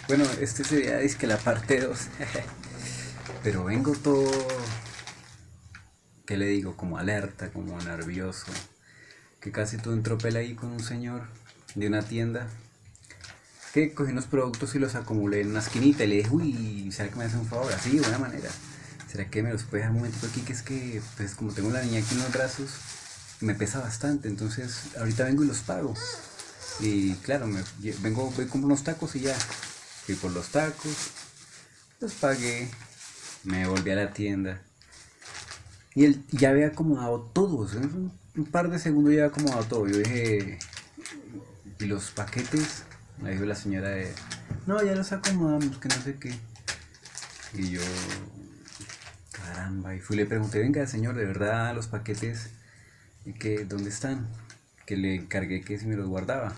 Bueno, este sería es que la parte 2. Pero vengo todo, ¿qué le digo? Como alerta, como nervioso. Que casi tuve un tropel ahí con un señor de una tienda. Que cogí unos productos y los acumulé en una esquinita y le dije, uy, ¿será que me hace un favor? Así, de buena manera. ¿Será que me los puede dejar un momentico aquí? Que es que, pues como tengo la niña aquí en los brazos, me pesa bastante. Entonces, ahorita vengo y los pago. Y claro, vengo, voy compro unos tacos y ya. Fui por los tacos, los pagué, me volví a la tienda. Y él ya había acomodado todo, ¿sí? Un par de segundos ya había acomodado todo. Yo dije, ¿y los paquetes? Me dijo la señora de, no, ya los acomodamos, que no sé qué. Y yo, caramba, y fui y le pregunté, venga, señor, ¿de verdad los paquetes, dónde están? Que le encargué que si me los guardaba.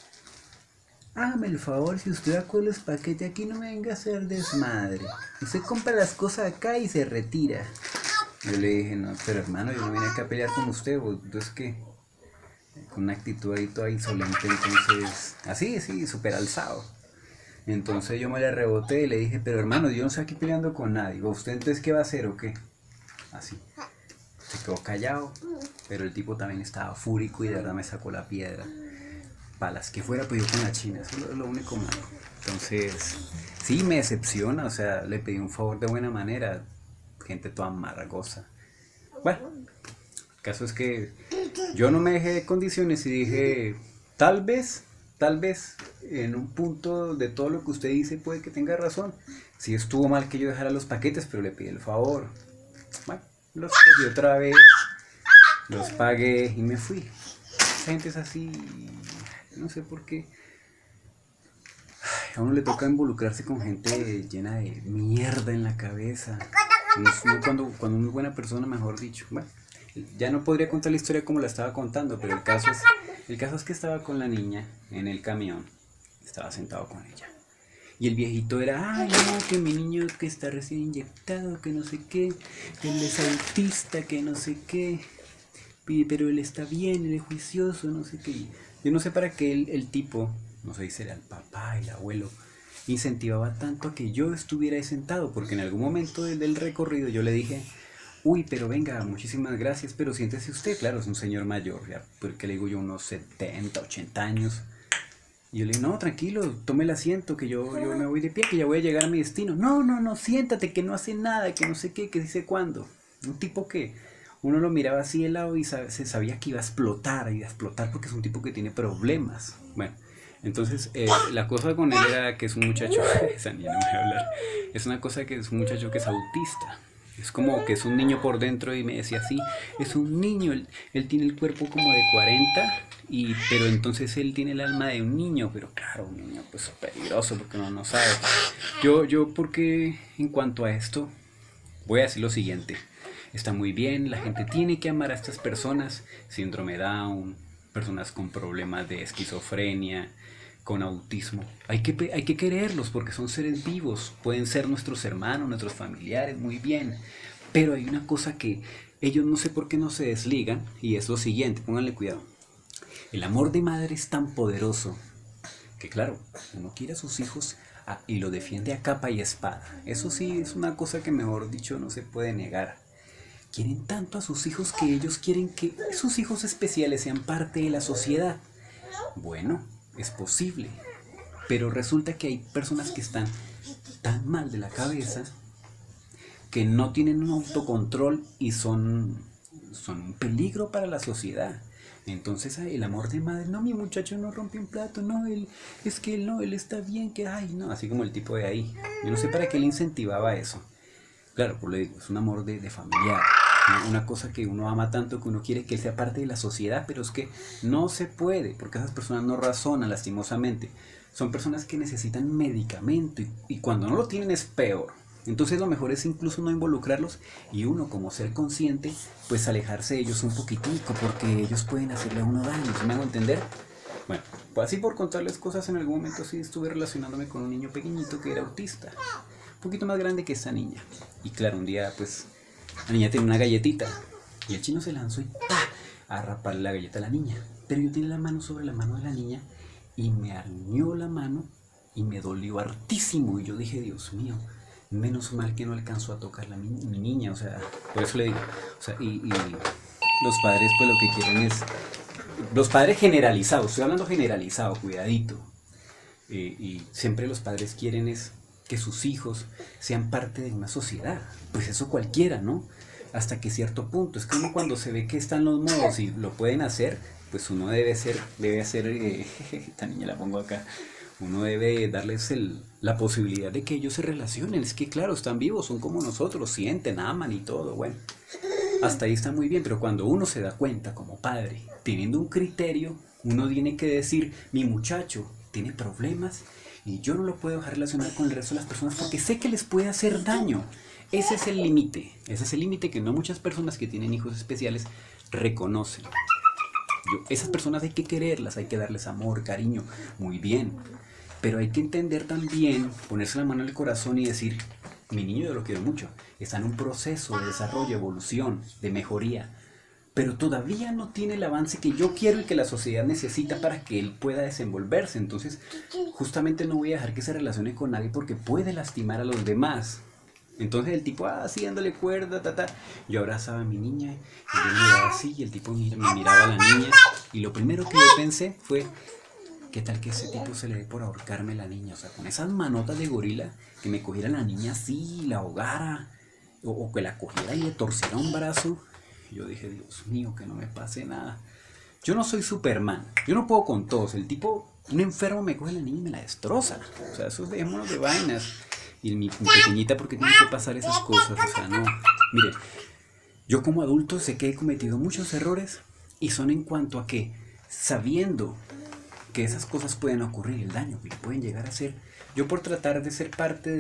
Hágame el favor, si usted va con los paquetes aquí, no me venga a hacer desmadre. Usted compra las cosas acá y se retira. Yo le dije, no, pero hermano, yo no vine acá a pelear con usted, entonces qué, con una actitud ahí toda insolente, entonces, así, sí, súper alzado. Entonces yo me le reboté y le dije, pero hermano, yo no estoy aquí peleando con nadie. ¿Usted entonces qué va a hacer o qué? Así. Se quedó callado, pero el tipo también estaba fúrico y de verdad me sacó la piedra. Para las que fuera, pues yo con la china, eso es lo único malo. Entonces, sí me decepciona, o sea, le pedí un favor de buena manera, gente toda amargosa. Bueno, el caso es que yo no me dejé de condiciones y dije, tal vez, en un punto de todo lo que usted dice puede que tenga razón. Sí estuvo mal que yo dejara los paquetes, pero le pedí el favor. Bueno, los cogí otra vez, los pagué y me fui. Esa gente es así, no sé por qué. A uno le toca involucrarse con gente llena de mierda en la cabeza. Cuando uno es buena persona, mejor dicho. Bueno, ya no podría contar la historia como la estaba contando, pero el caso es que estaba con la niña en el camión. Estaba sentado con ella. Y el viejito era, ay no, que mi niño que está recién inyectado, que no sé qué, que él es autista, que no sé qué, pero él está bien, él es juicioso, no sé qué. Yo no sé para qué el tipo, no sé si era el papá, el abuelo, incentivaba tanto a que yo estuviera ahí sentado, porque en algún momento del recorrido yo le dije, uy, pero venga, muchísimas gracias, pero siéntese usted, claro, es un señor mayor, ya, porque le digo yo unos 70, 80 años. Y yo le digo, no, tranquilo, tome el asiento, que yo me voy de pie, que ya voy a llegar a mi destino. No, no, no, siéntate, que no hace nada, que no sé qué, que dice cuándo. Un tipo que uno lo miraba así de lado y se sabía que iba a explotar porque es un tipo que tiene problemas. Bueno, entonces la cosa con él era que es un muchacho, esa niña no me va a hablar, es una cosa que es un muchacho que es autista. Es como que es un niño por dentro y me decía así, es un niño, él tiene el cuerpo como de 40 pero entonces él tiene el alma de un niño, pero claro, un niño pues peligroso porque uno no sabe. Yo porque en cuanto a esto, voy a decir lo siguiente, está muy bien, la gente tiene que amar a estas personas, síndrome Down, personas con problemas de esquizofrenia, con autismo. Hay que quererlos porque son seres vivos, pueden ser nuestros hermanos, nuestros familiares, muy bien. Pero hay una cosa que ellos no sé por qué no se desligan y es lo siguiente, pónganle cuidado. El amor de madre es tan poderoso que claro, uno quiere a sus hijos y lo defiende a capa y espada. Eso sí es una cosa que mejor dicho no se puede negar. Quieren tanto a sus hijos que ellos quieren que sus hijos especiales sean parte de la sociedad. Bueno, es posible, pero resulta que hay personas que están tan mal de la cabeza que no tienen un autocontrol y son un peligro para la sociedad. Entonces el amor de madre, no, mi muchacho no rompe un plato, no, es que él no, él está bien, que, ay, no, así como el tipo de ahí. Yo no sé para qué le incentivaba eso. Claro, pues le digo, es un amor de familiar, ¿no? Una cosa que uno ama tanto que uno quiere que él sea parte de la sociedad, pero es que no se puede, porque esas personas no razonan lastimosamente. Son personas que necesitan medicamento y cuando no lo tienen es peor. Entonces lo mejor es incluso no involucrarlos y uno como ser consciente, pues alejarse de ellos un poquitico, porque ellos pueden hacerle a uno daño, ¿sí me hago entender? Bueno, pues así por contarles cosas, en algún momento sí estuve relacionándome con un niño pequeñito que era autista, un poquito más grande que esta niña. Y claro, un día pues la niña tenía una galletita y el chino se lanzó y ¡pa! A raparle la galleta a la niña. Pero yo tenía la mano sobre la mano de la niña y me arañó la mano y me dolió hartísimo. Y yo dije, Dios mío, menos mal que no alcanzó a tocar mi niña. O sea, por eso le digo. O sea, y los padres pues lo que quieren es... Los padres generalizados, estoy hablando generalizado, cuidadito. Y siempre los padres quieren es que sus hijos sean parte de una sociedad. Pues eso cualquiera, ¿no? Hasta que cierto punto. Es como cuando se ve que están los modos y lo pueden hacer, pues uno debe hacer, esta niña la pongo acá, uno debe darles la posibilidad de que ellos se relacionen. Es que claro, están vivos, son como nosotros, sienten, aman y todo, bueno. Hasta ahí está muy bien, pero cuando uno se da cuenta como padre, teniendo un criterio, uno tiene que decir, mi muchacho tiene problemas y yo no lo puedo dejar relacionar con el resto de las personas porque sé que les puede hacer daño. Ese es el límite que no muchas personas que tienen hijos especiales reconocen. Esas personas hay que quererlas, hay que darles amor, cariño, muy bien. Pero hay que entender también, ponerse la mano en el corazón y decir, mi niño yo lo quiero mucho, está en un proceso de desarrollo, evolución, de mejoría, pero todavía no tiene el avance que yo quiero y que la sociedad necesita para que él pueda desenvolverse. Entonces, justamente no voy a dejar que se relacione con nadie porque puede lastimar a los demás. Entonces el tipo, así dándole cuerda, yo abrazaba a mi niña y yo me miraba así y el tipo me miraba a la niña y lo primero que yo pensé fue, ¿qué tal que ese tipo se le dé por ahorcarme la niña? O sea, con esas manotas de gorila, que me cogiera la niña así, la ahogara, o que la cogiera y le torciera un brazo. Y yo dije, Dios mío, que no me pase nada. Yo no soy Superman, yo no puedo con todos. El tipo, un enfermo me coge la niña y me la destroza. O sea, eso es dejémonos de vainas. Y mi pequeñita, ¿por qué tiene que pasar esas cosas? O sea, no. Mire, yo como adulto sé que he cometido muchos errores y son en cuanto a que, sabiendo que esas cosas pueden ocurrir, el daño que pueden llegar a hacer, yo por tratar de ser parte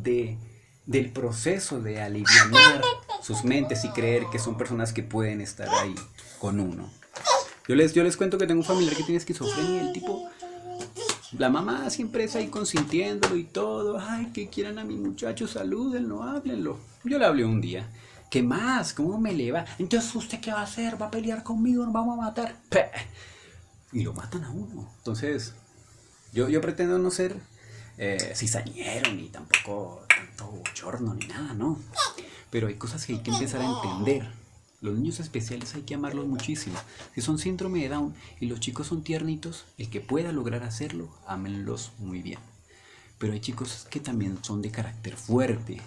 del proceso de alivianar sus mentes y creer que son personas que pueden estar ahí con uno. Yo les cuento que tengo un familiar que tiene esquizofrenia y el tipo, la mamá siempre es ahí consintiéndolo y todo, ay, que quieran a mi muchacho, salúdenlo, háblenlo. Yo le hablé un día, ¿qué más? ¿Cómo me le va? Entonces, ¿usted qué va a hacer? ¿Va a pelear conmigo? ¿Nos vamos a matar? ¡Peh! Y lo matan a uno. Entonces, yo pretendo no ser cizañero, ni tampoco tanto bochorno, ni nada, ¿no? Pero hay cosas que hay que empezar a entender. Los niños especiales hay que amarlos muchísimo. Si son síndrome de Down y los chicos son tiernitos, el que pueda lograr hacerlo, ámenlos muy bien. Pero hay chicos que también son de carácter fuerte,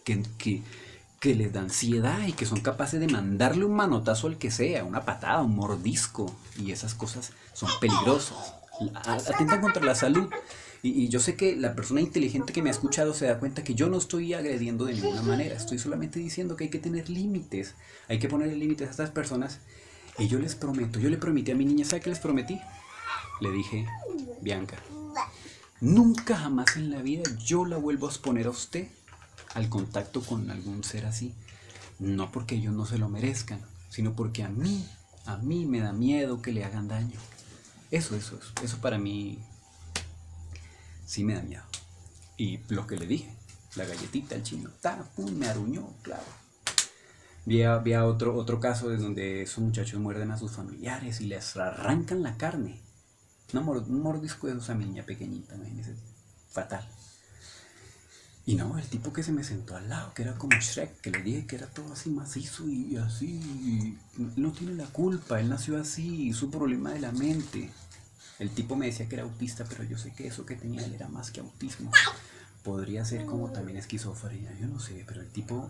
que les da ansiedad y que son capaces de mandarle un manotazo al que sea, una patada, un mordisco, y esas cosas son peligrosas, atentan contra la salud. Y yo sé que la persona inteligente que me ha escuchado se da cuenta que yo no estoy agrediendo de ninguna manera, estoy solamente diciendo que hay que tener límites, hay que ponerle límites a estas personas. Y yo les prometo, yo le prometí a mi niña, ¿sabe qué les prometí? Le dije, Bianca, nunca jamás en la vida yo la vuelvo a exponer a usted al contacto con algún ser así, no porque ellos no se lo merezcan, sino porque a mí me da miedo que le hagan daño. Eso para mí sí me da miedo. Y lo que le dije, la galletita, el chino, pum, me aruñó, claro. Había otro caso de donde esos muchachos muerden a sus familiares y les arrancan la carne. Un mordisco de esa niña pequeñita, imagínense, fatal. Y no, el tipo que se me sentó al lado, que era como Shrek, que le dije que era todo así macizo y así, no tiene la culpa, él nació así, su problema de la mente. El tipo me decía que era autista, pero yo sé que eso que tenía él era más que autismo. Podría ser como también esquizofrenia, yo no sé, pero el tipo,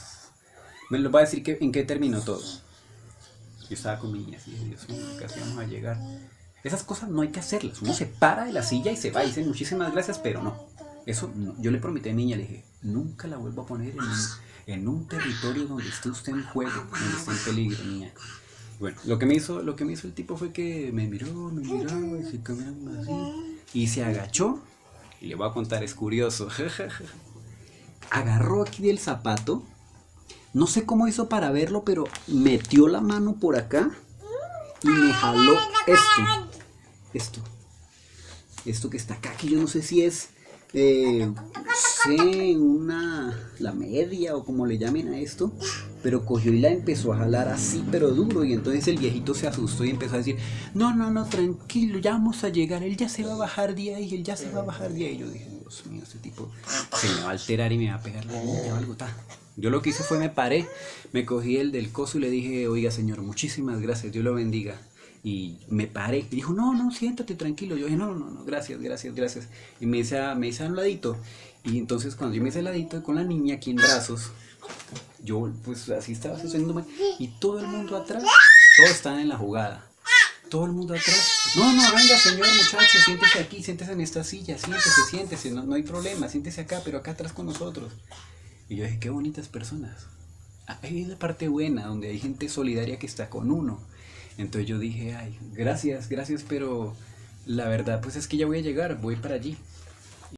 me lo va a decir en qué terminó todo. Yo estaba con mi niña así, Dios mío, casi vamos a llegar. Esas cosas no hay que hacerlas, uno se para de la silla y se va y dice muchísimas gracias, pero no. Eso no. Yo le prometí a mi niña, le dije, nunca la vuelvo a poner en un territorio donde esté usted en juego, donde esté en peligro, niña. Bueno, lo que me hizo el tipo fue que me miró y se caminó así y se agachó. Y le voy a contar, es curioso. Agarró aquí del zapato, no sé cómo hizo para verlo, pero metió la mano por acá y me jaló esto que está acá, que yo no sé si es la media o como le llamen a esto, pero cogió y la empezó a jalar así, pero duro, y entonces el viejito se asustó y empezó a decir, no, no, no, tranquilo, ya vamos a llegar, él ya se va a bajar de ahí, él ya se va a bajar de ahí. Yo dije, Dios mío, este tipo se me va a alterar y me va a pegar la niña o algo, ta. Yo lo que hice fue me paré, me cogí el del coso y le dije, oiga señor, muchísimas gracias, Dios lo bendiga. Y me paré y dijo, no, no, siéntate tranquilo. Yo dije, no, no, no, gracias, gracias, gracias. Y me hice a un ladito. Y entonces cuando yo me hice al ladito con la niña aquí en brazos, yo pues así estaba sucediéndome. Y todo el mundo atrás, todos estaban en la jugada. Todo el mundo atrás, no, no, venga señor muchacho, siéntese aquí, siéntese en esta silla, siéntese, siéntese, no, no hay problema, siéntese acá, pero acá atrás con nosotros. Y yo dije, qué bonitas personas. Ahí es la parte buena, donde hay gente solidaria que está con uno. Entonces yo dije, ay, gracias, gracias, pero la verdad pues es que ya voy a llegar, voy para allí.